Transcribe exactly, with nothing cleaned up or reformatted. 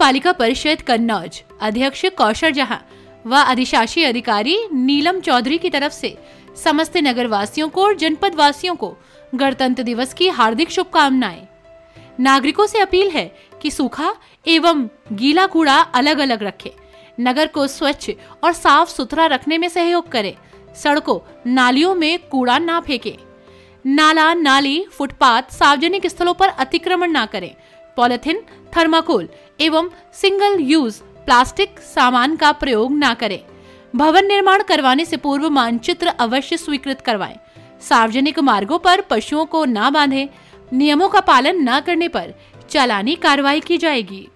पालिका परिषद कन्नौज अध्यक्ष कौशल जहां व अधिशासी अधिकारी नीलम चौधरी की तरफ से समस्त नगर वासियों को और जनपद वासियों को गणतंत्र दिवस की हार्दिक शुभकामनाएं। नागरिकों से अपील है कि सूखा एवं गीला कूड़ा अलग अलग रखें, नगर को स्वच्छ और साफ सुथरा रखने में सहयोग करें, सड़कों नालियों में कूड़ा ना फेंकें, नाला नाली फुटपाथ सार्वजनिक स्थलों पर अतिक्रमण ना करें, पॉलिथीन थर्माकोल एवं सिंगल यूज प्लास्टिक सामान का प्रयोग ना करें, भवन निर्माण करवाने से पूर्व मानचित्र अवश्य स्वीकृत करवाएं, सार्वजनिक मार्गों पर पशुओं को ना बांधें, नियमों का पालन न करने पर चालानी कार्रवाई की जाएगी।